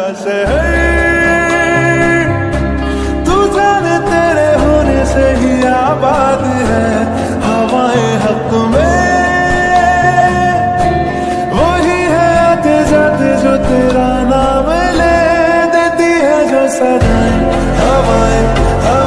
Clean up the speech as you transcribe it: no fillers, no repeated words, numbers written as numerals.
का शहर, तू जाने तेरे होने से ही आबाद है हवाएं हक में, वही है आते जाते जो तेरा नाम ले देती है जो सदाएं हवाएं।